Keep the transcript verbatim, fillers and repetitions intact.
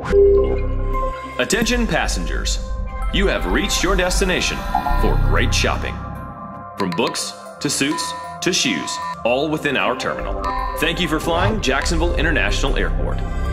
Attention passengers, you have reached your destination for great shopping. From books to suits to shoes, all within our terminal. Thank you for flying Jacksonville International Airport.